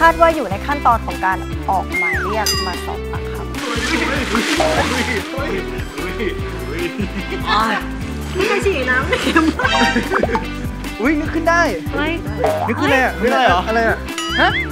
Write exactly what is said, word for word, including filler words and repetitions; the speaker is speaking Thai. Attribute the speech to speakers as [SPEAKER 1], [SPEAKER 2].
[SPEAKER 1] คาดว่าอยู่ในขั้นตอนของการออกหมายเรียกมาสอบปากคำ
[SPEAKER 2] นี่จะฉี่น้ำเค็ม
[SPEAKER 3] อุ้ยนึกขึ้นได้นึกขึ้นอะไรอ่ะนึกอะไรเหรออะไรอ่ะฮะ